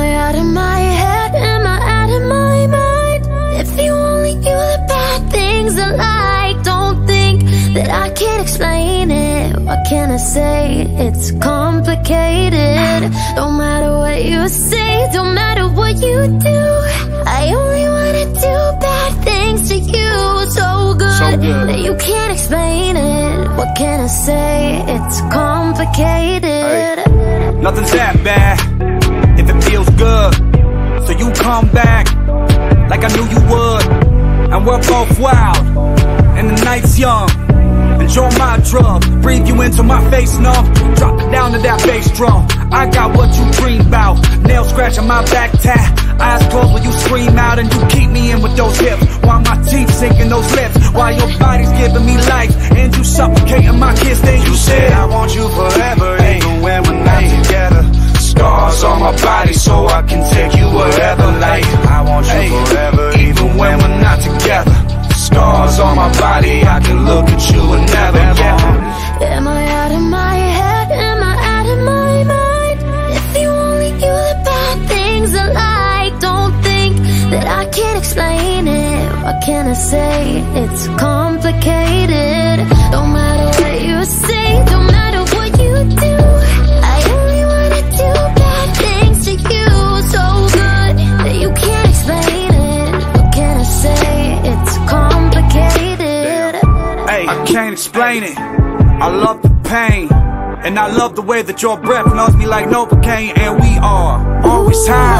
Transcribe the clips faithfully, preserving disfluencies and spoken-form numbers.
I out of my head? Am I out of my mind? If you only knew the bad things I like, don't think that I can't explain it. What can I say? It's complicated. Don't matter what you say, don't matter what you do, I only wanna do bad things to you. So good, so good that you can't explain it. What can I say? It's complicated. Hey, nothing's that bad if it feels good. So you come back like I knew you would. And we're both wild and the night's young. Enjoy my drug, breathe you into my face numb. Drop it down to that bass drum. I got what you dream about. Nail scratch on my back tat. Eyes closed when you scream out, and you keep me in with those hips, while my teeth sink in those lips, while your body's giving me life, and you suffocating my kiss. Then you said I want you forever, even when we're not together. Scars on my body so I can take you wherever. Like I want you forever, even when we're not together. Scars on my body, I can look at you and never, yeah. Am I out of my head? Am I out of my mind? If you only knew the bad things I like, don't think that I can't explain it. What can I say? It's complicated. Don't matter what you say, don't matter what you do, I only wanna do bad things to you. So good that you can't explain it. What can I say? It's complicated. Hey, I can't explain it. I love the pain, and I love the way that your breath numbs me like Novocaine. And we are always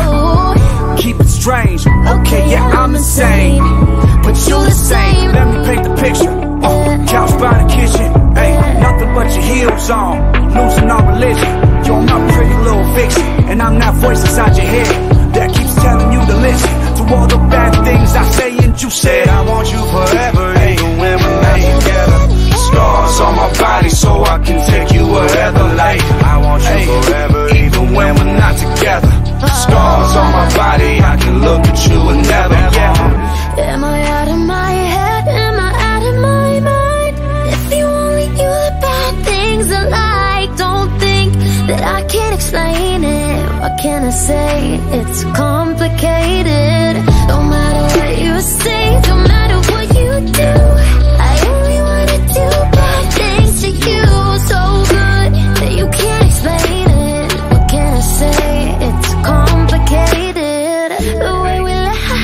high, keep it strange. Okay, yeah, I'm insane, but you the same. Let me paint the picture. uh, Couch by the kitchen. Hey, nothing but your heels on, losing our religion. You're my pretty little fiction, and I'm that voice inside your head that keeps telling you to listen to all the bad things I say. And you said I want you forever, even when we're not together. Scars on my body so I can take you wherever. Like I want you forever, even when we're not together. Scars on my body, I can look at you and never, yeah. Am I out of my head? Am I out of my mind? If you only knew the bad things I like, don't think that I can't explain it. What can I say? It's complicated. Don't matter what you say, don't matter what you do, I only wanna do bad things to you. So good that you can't explain it. What can I say? It's complicated. The way we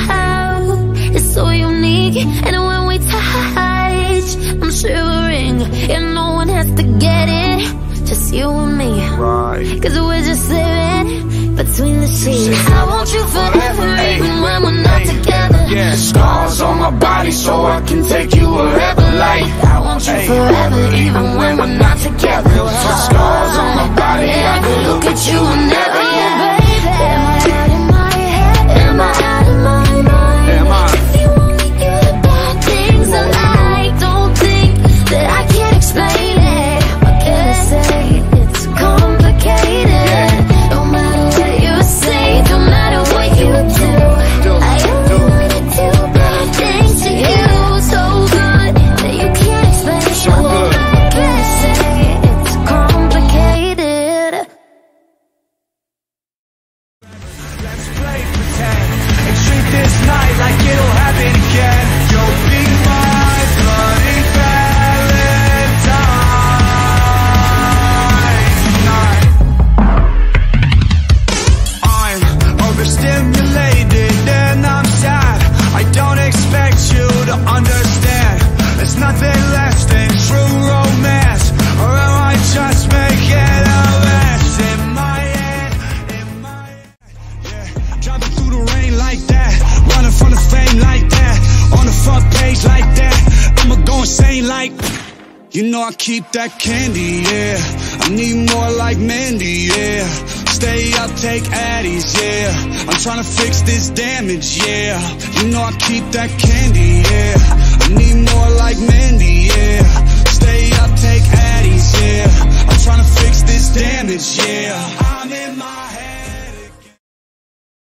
laugh is so unique, and when we touch, I'm shivering. And no one has to get it, just you and me, right? Cause we're just living between the sheets. I want you forever, even when we're not together. Yeah, scars on my body so I can take you wherever. Like I want you forever, even when we're not together. Scars on my body, I can look at you and never, yeah. Am I out of my head? Am I out of my mind? Am I? If you only knew the bad things I like, don't think that I can't explain it. What can I say? It's complicated. Don't matter what you say, don't matter what you do, I only wanna do bad things to you. So good that you can't explain it. What can I say? It's complicated. Let's play pretend and treat this night like it'll happen again. You'll be my bloody Valentine tonight. I'm overstimulated and I'm sad. I don't expect you to understand. There's nothing less than true romance, or am I just making a mess in my head, in my head? Yeah, driving through the rain like that, running from the fame like that, on the front page like that, I'ma go insane like, you know I keep that candy, yeah. I need more like Mandy, yeah. Stay up, take Addies, yeah. I'm tryna fix this damage, yeah. You know I keep that candy, yeah. I need more like Mandy, yeah. Stay up, take Addies, yeah. I'm tryna fix this damage, yeah.